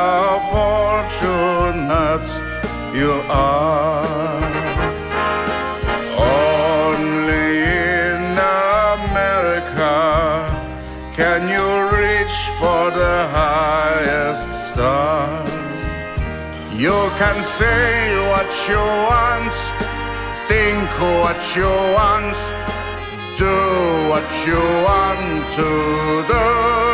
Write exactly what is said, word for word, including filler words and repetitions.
how fortunate you are. Only in America can you reach for the highest stars. You can say what you want, think what you want, do what you want to do.